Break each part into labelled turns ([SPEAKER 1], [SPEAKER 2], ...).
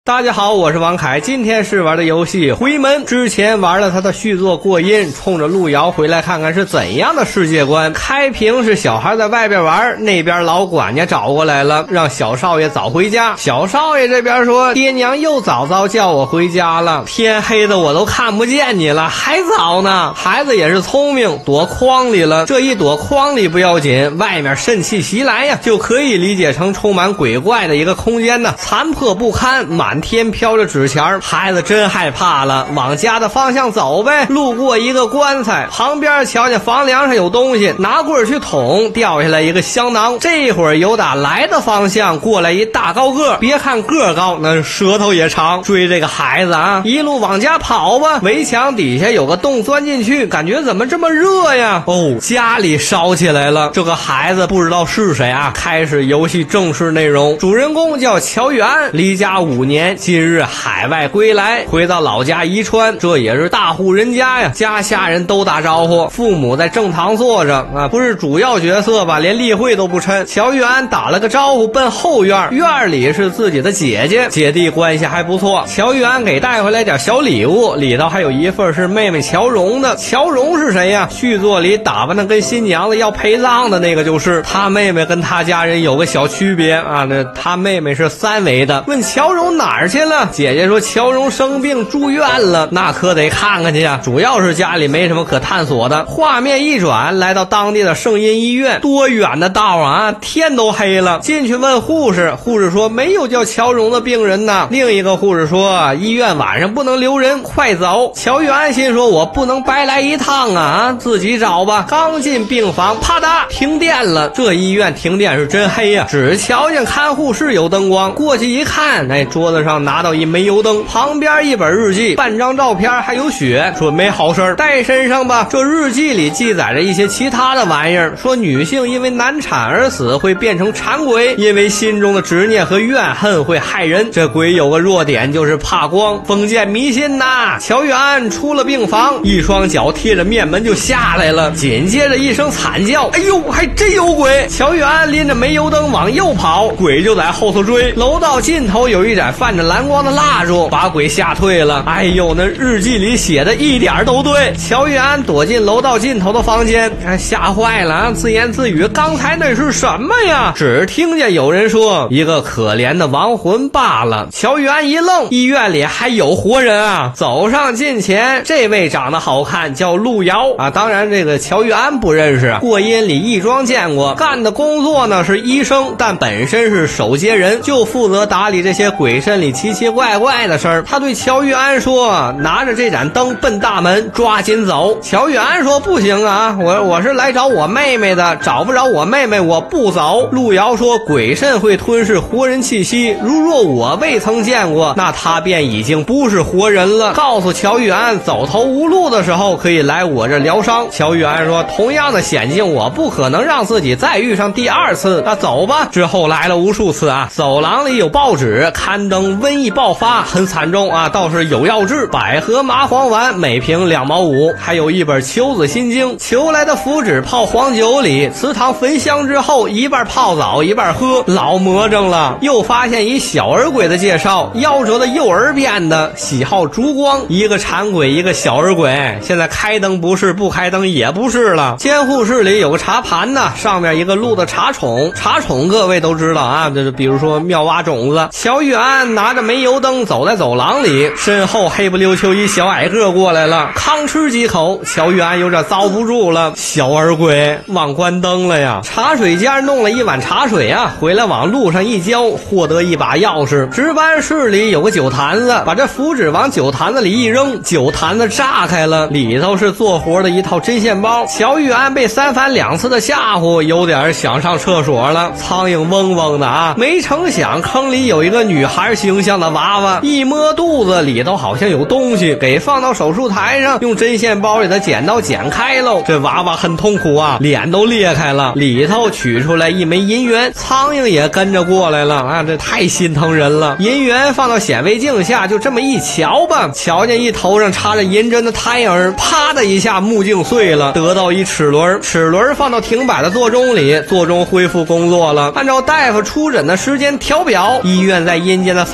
[SPEAKER 1] 大家好，我是王凯，今天是玩的游戏回门，之前玩了他的续作过瘾，冲着路遥回来看看是怎样的世界观。开屏是小孩在外边玩，那边老管家找过来了，让小少爷早回家。小少爷这边说，爹娘又早叫我回家了，天黑的我都看不见你了，还早呢。孩子也是聪明，躲筐里了，这一躲筐里不要紧，外面肾气袭来呀，就可以理解成充满鬼怪的一个空间呢，残破不堪，满天飘着纸钱。孩子真害怕了，往家的方向走呗。路过一个棺材旁边，瞧见房梁上有东西，拿棍去捅，掉下来一个香囊。这会儿由打来的方向过来一大高个，别看个高，那舌头也长。追这个孩子啊，一路往家跑吧。围墙底下有个洞，钻进去，感觉怎么这么热呀？哦，家里烧起来了。这个孩子不知道是谁啊。开始游戏正式内容，主人公叫乔玉安，离家5年，今日海外归来，回到老家宜川，这也是大户人家呀，家下人都打招呼，父母在正堂坐着啊，不是主要角色吧，连例会都不趁。乔玉安打了个招呼，奔后院，院里是自己的姐姐，姐弟关系还不错。乔玉安给带回来点小礼物，里头还有一份是妹妹乔蓉的。乔蓉是谁呀？续作里打扮的跟新娘子要陪葬的那个，就是他妹妹跟他家人有个小区别啊，那他妹妹是3维的。问乔蓉哪儿去了？姐姐说乔蓉生病住院了，那可得看看去呀。主要是家里没什么可探索的。画面一转，来到当地的圣婴医院，多远的道啊，天都黑了。进去问护士，护士说没有叫乔蓉的病人呢。另一个护士说医院晚上不能留人，快走。乔玉安心说我不能白来一趟啊，自己找吧。刚进病房，啪嗒停电了。这医院停电是真黑呀，只瞧见看护室有灯光，过去一看，桌子上拿到一煤油灯，旁边一本日记，半张照片还有血，说没好事带身上吧。这日记里记载着一些其他的玩意儿，说女性因为难产而死会变成馋鬼，因为心中的执念和怨恨会害人。这鬼有个弱点就是怕光，封建迷信呐。乔玉安出了病房，一双脚贴着面门就下来了，紧接着一声惨叫，哎呦，还真有鬼！乔玉安拎着煤油灯往右跑，鬼就在后头追。楼道尽头有一盏泛着蓝光的蜡烛，把鬼吓退了。哎呦，那日记里写的一点都对。乔玉安躲进楼道尽头的房间，吓坏了啊，自言自语，刚才那是什么呀？只听见有人说一个可怜的亡魂罢了。乔玉安一愣，医院里还有活人啊！走上近前，这位长得好看，叫路遥啊，当然这个乔玉安不认识，过音里亦庄见过。干的工作呢是医生，但本身是守街人，就负责打理这些鬼神里奇奇怪怪的事儿。他对乔玉安说，拿着这盏灯奔大门，抓紧走。乔玉安说不行啊，我是来找我妹妹的，找不着我妹妹我不走。路遥说鬼神会吞噬活人气息，如若我未曾见过，那他便已经不是活人了。告诉乔玉安走投无路的时候可以来我这疗伤。乔玉安说同样的险境我不可能让自己再遇上第2次，那走吧。之后来了无数次啊，走廊里有报纸刊登瘟疫爆发很惨重啊，倒是有药治，百合麻黄丸每瓶2毛5，还有一本求子心经，求来的符纸泡黄酒里，祠堂焚香之后一半泡澡一半喝，老魔怔了。又发现一小儿鬼的介绍，夭折的幼儿变的，喜好烛光，一个馋鬼一个小儿鬼，现在开灯不是，不开灯也不是了。监护室里有个茶盘呢，上面一个鹿的茶宠，茶宠各位都知道啊，就是比如说妙蛙种子。乔玉安拿着煤油灯走在走廊里，身后黑不溜秋一小矮个过来了，吭吃几口，乔玉安有点遭不住了，小儿鬼忘关灯了呀。茶水间弄了一碗茶水啊，回来往路上一浇，获得一把钥匙。值班室里有个酒坛子，把这符纸往酒坛子里一扔，酒坛子炸开了，里头是做活的一套针线包。乔玉安被3番2次的吓唬，有点想上厕所了，苍蝇嗡嗡的啊。没成想坑里有一个女孩形象的娃娃，一摸肚子里头好像有东西，给放到手术台上，用针线包里的剪刀剪开喽。这娃娃很痛苦啊，脸都裂开了，里头取出来一枚银元，苍蝇也跟着过来了啊，这太心疼人了。银元放到显微镜下，就这么一瞧吧，瞧见一头上插着银针的胎儿，啪的一下目镜碎了，得到一齿轮，齿轮放到停摆的座钟里，座钟恢复工作了。按照大夫出诊的时间调表，医院在阴间的范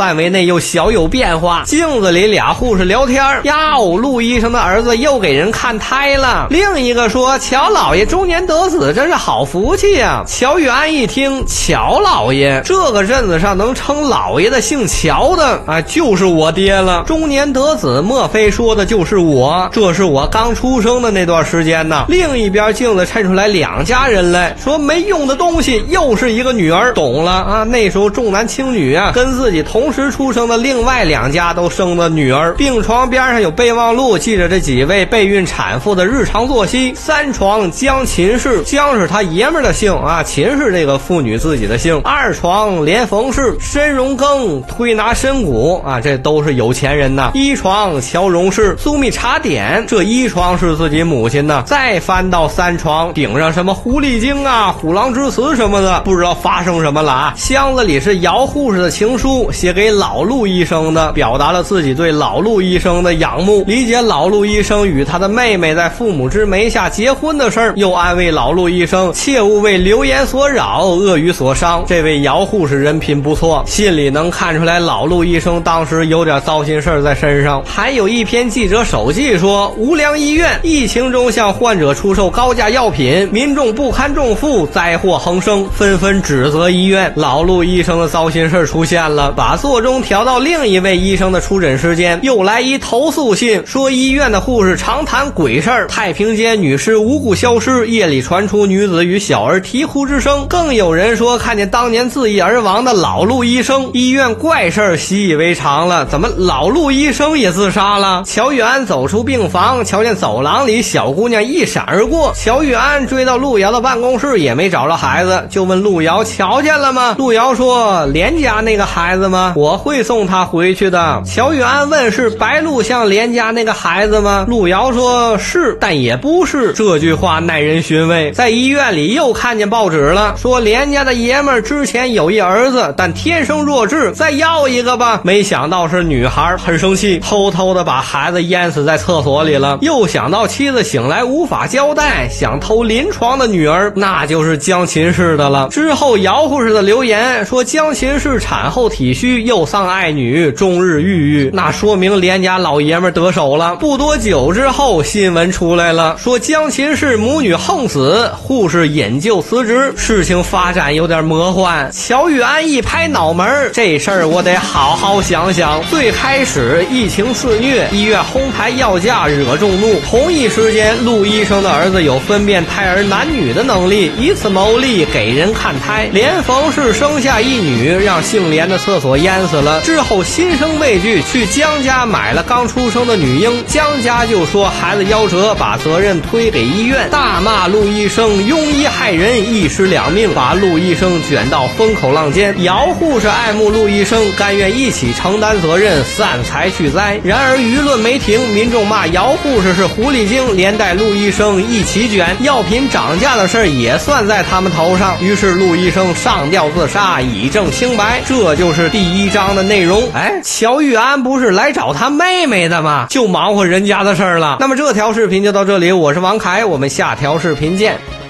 [SPEAKER 1] 范围内又小有变化。镜子里俩护士聊天，哟，陆医生的儿子又给人看胎了。另一个说，乔老爷中年得子，真是好福气呀。乔玉安一听，乔老爷，这个镇子上能称老爷的姓乔的啊，就是我爹了。中年得子，莫非说的就是我？这是我刚出生的那段时间呢。另一边镜子衬出来两家人来，说没用的东西，又是一个女儿。懂了啊，那时候重男轻女啊，跟自己同时出生的另外两家都生了女儿。病床边上有备忘录，记着这几位备孕产妇的日常作息。三床江秦氏，江是他爷们的姓啊，秦是这个妇女自己的姓。二床连冯氏，申荣庚推拿参骨啊，这都是有钱人呐。一床乔荣氏，苏密茶点，这一床是自己母亲呢。再翻到三床，顶上什么狐狸精啊、虎狼之词什么的，不知道发生什么了啊。箱子里是姚护士的情书，写给老陆医生的，表达了自己对老陆医生的仰慕，理解老陆医生与他的妹妹在父母之媒下结婚的事儿，又安慰老陆医生切勿为流言所扰，恶语所伤。这位姚护士人品不错，信里能看出来老陆医生当时有点糟心事儿在身上。还有一篇记者手记说，无良医院疫情中向患者出售高价药品，民众不堪重负，灾祸横生，纷纷指责医院。老陆医生的糟心事出现了，把座钟调到另一位医生的出诊时间，又来一投诉信，说医院的护士常谈鬼事儿，太平间女尸无故消失，夜里传出女子与小儿啼哭之声，更有人说看见当年自缢而亡的老陆医生。医院怪事儿习以为常了，怎么老陆医生也自杀了？乔玉安走出病房，瞧见走廊里小姑娘一闪而过，乔玉安追到陆瑶的办公室，也没找着孩子，就问陆瑶瞧见了吗？陆瑶说，连家那个孩子吗？我会送他回去的。乔玉安问，是白鹿巷连家那个孩子吗？陆瑶说是，但也不是。这句话耐人寻味。在医院里又看见报纸了，说连家的爷们儿之前有一儿子，但天生弱智，再要一个吧。没想到是女孩，很生气，偷偷的把孩子淹死在厕所里了。又想到妻子醒来无法交代，想偷临床的女儿，那就是江秦氏的了。之后姚护士的留言说，江秦氏产后体虚，又丧爱女，终日郁郁，那说明连家老爷们得手了。不多久之后，新闻出来了，说江秦氏母女横死，护士引咎辞职。事情发展有点魔幻。乔玉安一拍脑门，这事儿我得好好想想。最开始疫情肆虐，医院哄抬药价惹众怒，同一时间陆医生的儿子有分辨胎儿男女的能力，以此牟利给人看胎。连冯氏生下一女，让姓连的厕所淹死了。之后心生畏惧，去江家买了刚出生的女婴，江家就说孩子夭折，把责任推给医院，大骂陆医生庸医害人，一尸两命，把陆医生卷到风口浪尖。姚护士爱慕陆医生，甘愿一起承担责任，散财去灾。然而舆论没停，民众骂姚护士是狐狸精，连带陆医生一起卷，药品涨价的事儿也算在他们头上。于是陆医生上吊自杀，以证清白。这就是第1章的内容。哎，乔玉安不是来找他妹妹的吗？就忙活人家的事儿了。那么这条视频就到这里，我是王凯，我们下条视频见。